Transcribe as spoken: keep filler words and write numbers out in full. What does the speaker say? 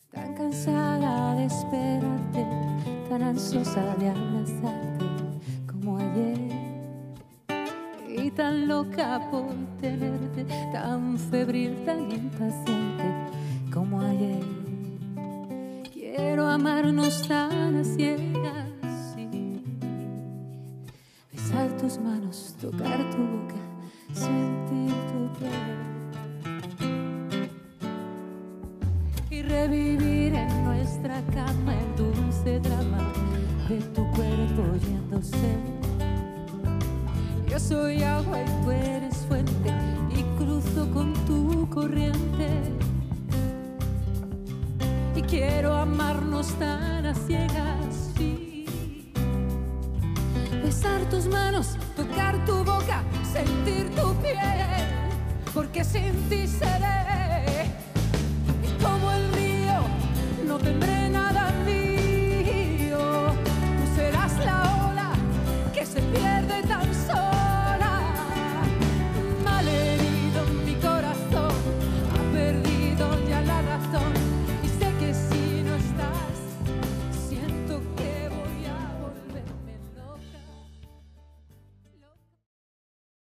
Tan cansada de esperarte, tan ansiosa de abrazarte como ayer, y tan loca por tenerte, tan febril, tan impaciente como ayer. Quiero amarnos tan a ciegas, sí. Besar tus manos, tocar tu boca, sentir tu piel y revivir en nuestra cama el dulce drama de tu cuerpo yéndose. Yo soy agua y tú eres fuente y cruzo con tu corriente. Y quiero amarnos tan a ciegas, sí. Besar tus manos, tocar tu boca, sentir tu piel, porque sin ti seré